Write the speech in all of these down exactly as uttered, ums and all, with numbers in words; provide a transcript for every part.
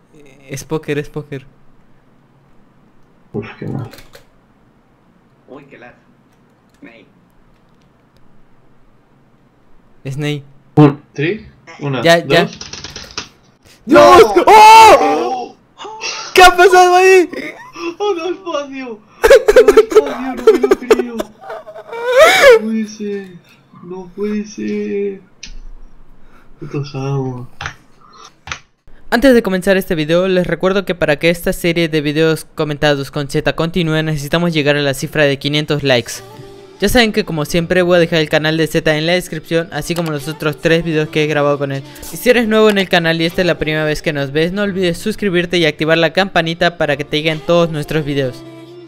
Es póker, es póker. Uf, qué mal. Uy, qué lag. Ney. Es Ney. Un, ¿tres? Una, Ya, dos. ya. ¡No! ¡Dios! ¡Oh! ¿Qué ha pasado ahí? ¡Oh, no espacio! ¡No espacio! ¡No me lo creo! ¡No puede ser! ¡No puede ser! Putos amos. Antes de comenzar este video, les recuerdo que para que esta serie de videos comentados con Z continúe, necesitamos llegar a la cifra de quinientos likes. Ya saben que como siempre voy a dejar el canal de Z en la descripción, así como los otros tres videos que he grabado con él. Y si eres nuevo en el canal y esta es la primera vez que nos ves, no olvides suscribirte y activar la campanita para que te lleguen todos nuestros videos.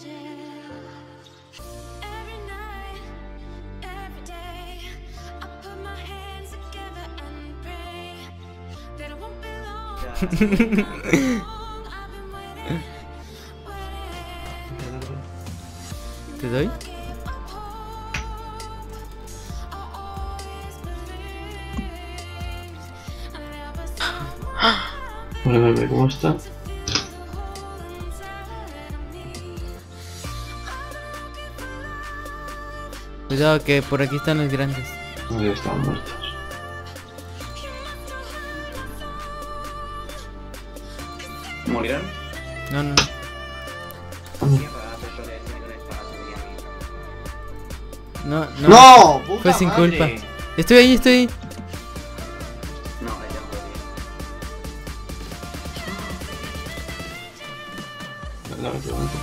¿Te doy? Vale, vale, ¿cómo está? Cuidado que por aquí están los grandes. No, ya están muertos. ¿Morirán? No, no. No, no. ¡No! ¡Puta Fue sin madre! culpa. Estoy ahí, estoy ahí. No, ya no podía. La, la pregunta.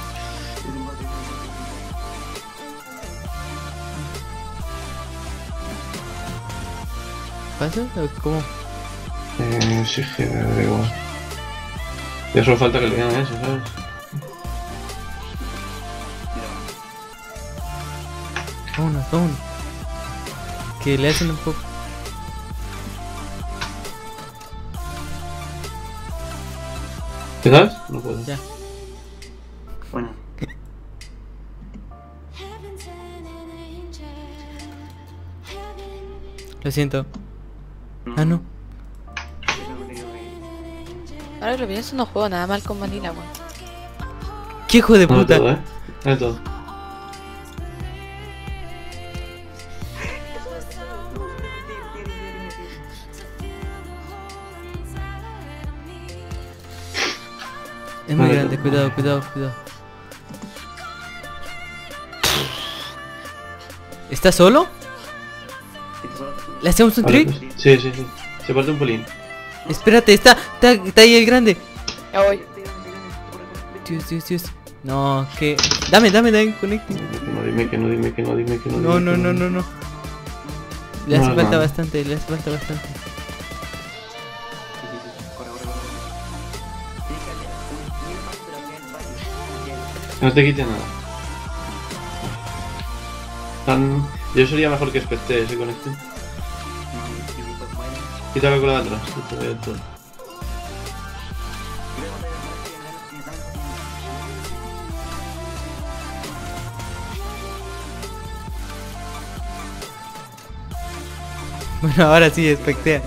¿Pasa? ¿O cómo? Eh, sí, que me da igual. Ya solo falta que le digan eso, ¿sabes? Vámonos, vámonos. Que le hacen un poco. ¿Te das? No puedo. Ya. Bueno. Lo siento. Ah, no. Ahora que lo pienso, no juego nada mal con Vanilla, weón. ¿Qué hijo de No de puta? todo, ¿eh? No de todo. Es muy Vale, grande, no. cuidado, cuidado, cuidado. ¿Está solo? ¿Le hacemos un Vale, trick? pues, sí, sí, sí. Se parte un pelín. Espérate, está, está, está ahí el grande. Ya voy. Dios, Dios, Dios. No, que... Dame, dame, dame, conecte. No, dime que no, dime que no, dime que no. No, dime no, que no, no, no. Le No, hace no, falta no. bastante, le hace falta bastante. No te quite nada. Tan... Yo sería mejor que Spectre ese con este. Quítalo con la de atrás. Esto voy a todo. Bueno, ahora sí, espectea.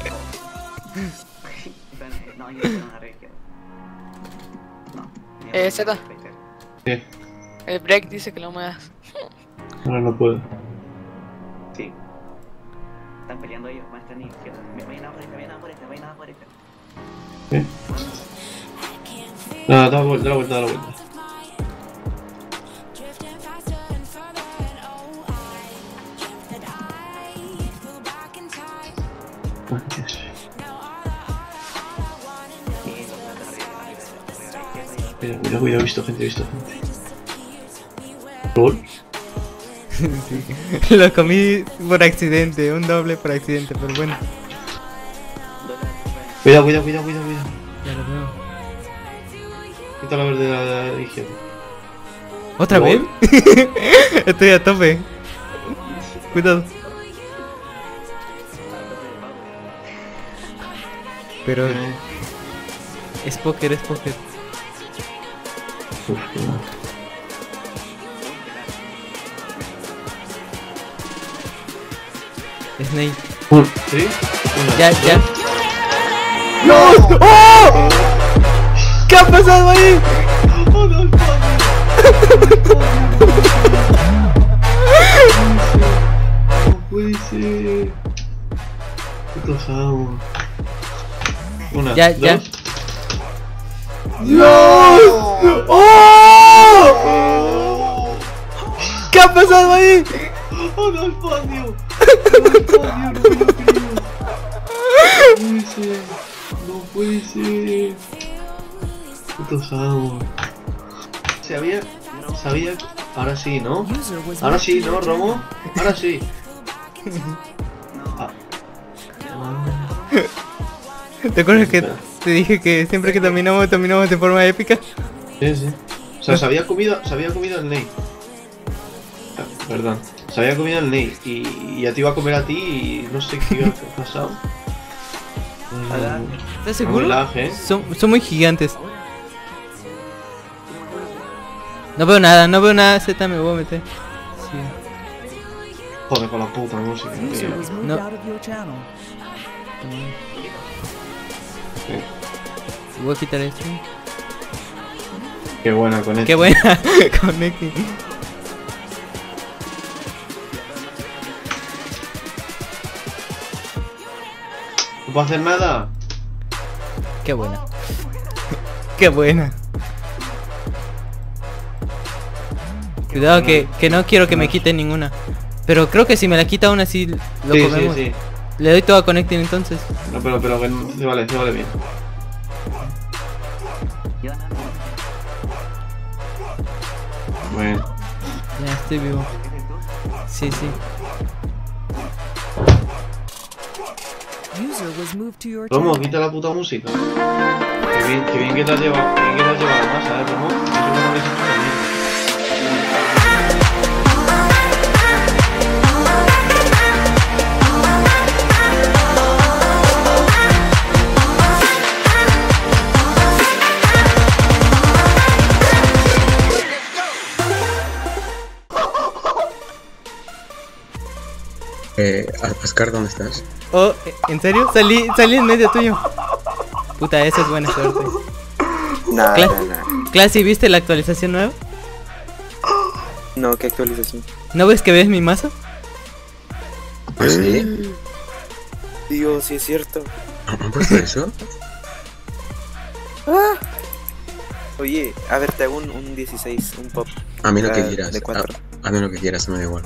No, yo no arriesgo. No. Eh, Z. ¿Qué? El break dice que lo muevas. Ahora no puedo. Sí. Están peleando ellos, más están izquierda. Me vayan a por esta, vayan a por esta, vayan a por esta. ¿Qué? Nada, da la vuelta, da la vuelta, da la vuelta. Cuidado, cuidado, cuidado, he visto gente, he visto gente. ¿Rol? Sí. Lo comí por accidente, un doble por accidente, pero bueno. Cuidado, cuidado, cuidado, cuidado, cuidado. Ya lo veo. Quita la verde de la, de la izquierda. ¿Otra ¿Lol? vez? Estoy a tope. Cuidado. Pero Eh, es póker, es póker. uf, qué mal. Snake. Un, ¿sí? Una, Ya, dos. ya. ¡No! ¡Oh! Una, Ya, ya. dos. ¡Dios! ¡Oh! ¿Qué ha pasado ahí? ¡Oh, no, espacio! ¡No, espacio! ¡No me lo creo! No puede ser. No puede ser. Putos amos. Sabía. Sabía. Ahora sí, ¿no? Ahora sí, ¿no, Romo? Ahora sí. Ah. ¿Te acuerdas que te dije que siempre que terminamos, terminamos de forma épica? Sí, sí. O sea, se había comido, se había comido el Ney. Ah, perdón. Se había comido el Ney y, y ya te iba a comer a ti y no sé qué ha pasado. ¿Estás seguro? Lag, ¿eh? Son, son muy gigantes. No veo nada, no veo nada, Z, me voy a meter. Sí. Joder, con la puta música, tío. No. Sí. Voy a quitar esto. Qué buena con esto. Qué buena connecting. ¿No puedo hacer nada? Qué buena. Qué buena. Cuidado que, que no quiero que me quite ninguna. Pero creo que si me la quita aún así lo Sí, comemos. sí, sí. Le doy todo a connecting entonces. No, pero, pero que se vale, se vale bien. Yo no, Bueno. Ya estoy vivo. Sí, sí. Romo, quita la puta música. Qué bien, qué bien que te has llevado, qué bien que te has llevado la masa, eh, Romo. Eso no lo habéis hecho también. Eh, Ascar, ¿dónde estás? Oh, ¿en serio? Salí, salí en medio tuyo. Puta, esa es buena suerte. Nada, Cla- nada, nada. Classy, ¿viste la actualización nueva? No, ¿qué actualización? ¿No ves que ves mi mazo? Pues sí. Dios, sí es cierto. ¿Han puesto eso? Oye, a ver, te hago un, un dieciséis, un pop. A mí lo que Ah, quieras. de cuatro. A, a mí lo que quieras, me da igual.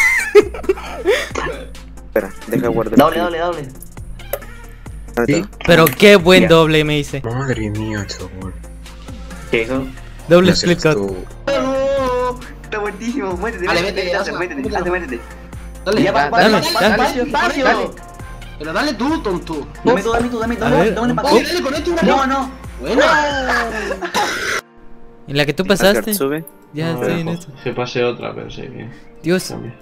Espera, deja guardar. doble, doble, doble. ¿Dónde ¿Sí? está? Pero qué buen Ya. doble me hice. Madre mía, chaval. ¿Qué hizo? Doble Ya split serás cut. tú. ¡Oh! Está buenísimo, muévete, Dale, muévete, vete, muévete, ya, muévete, ya. muévete, muévete. Dale, Ya, dale, va, dame, va, va, dame. espacio, espacio. Dale. Pero dale tú, tonto. Dame tú, dame tú, dame tú, A dame ver. dame para Dale, acá. dale, con esto una No, no. Buena. En la que tú Asgard, pasaste. sube. Ya No, estoy en jo- esto. Que pase otra, pero sí, bien. Dios, También.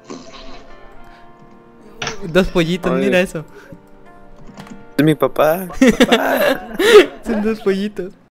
dos pollitos, Ay. mira eso. Es mi papá. Son dos pollitos.